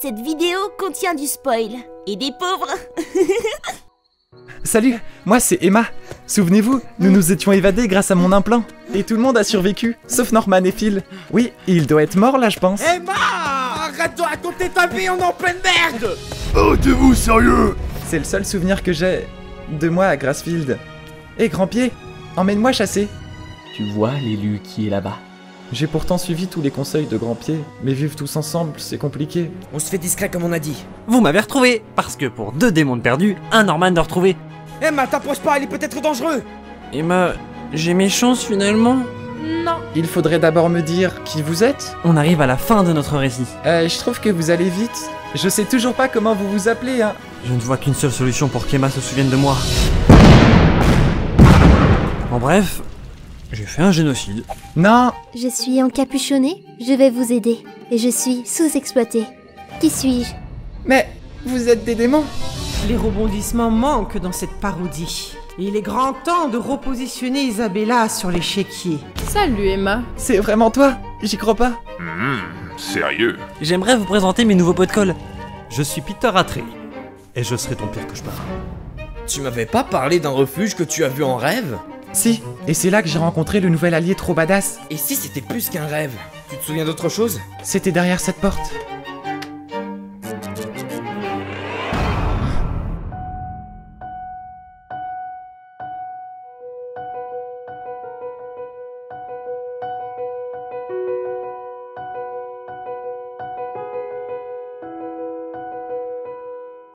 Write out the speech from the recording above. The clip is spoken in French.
Cette vidéo contient du spoil. Et des pauvres. Salut, moi c'est Emma. Souvenez-vous, nous nous étions évadés grâce à mon implant. Et tout le monde a survécu, sauf Norman et Phil. Oui, il doit être mort là, je pense. Emma! Arrête de raconter ta vie, on est en pleine merde! Oh, t'es-vous sérieux? C'est le seul souvenir que j'ai de moi à Grassfield. Hé, Grand-Pied, emmène-moi chasser. Tu vois l'élu qui est là-bas? J'ai pourtant suivi tous les conseils de Grand-Pied, mais vivre tous ensemble, c'est compliqué. On se fait discret comme on a dit. Vous m'avez retrouvé, parce que pour 2 démons de perdus, un Norman de retrouvé. Emma, t'approche pas, il est peut-être dangereux! Emma, j'ai mes chances finalement? Non. Il faudrait d'abord me dire qui vous êtes. On arrive à la fin de notre récit. Je trouve que vous allez vite. Je sais toujours pas comment vous vous appelez, hein. Je ne vois qu'une seule solution pour qu'Emma se souvienne de moi. En bref, j'ai fait un génocide. Non. Je suis encapuchonnée, je vais vous aider. Et je suis sous-exploitée. Qui suis-je? Mais vous êtes des démons. Les rebondissements manquent dans cette parodie. Et il est grand temps de repositionner Isabella sur l'échiquier. Salut Emma. C'est vraiment toi? J'y crois pas. Sérieux? J'aimerais vous présenter mes nouveaux pots de colle. Je suis Peter Atreides, et je serai ton pire cauchemar. Tu m'avais pas parlé d'un refuge que tu as vu en rêve? Si, et c'est là que j'ai rencontré le nouvel allié trop badass. Et si c'était plus qu'un rêve? Tu te souviens d'autre chose? C'était derrière cette porte.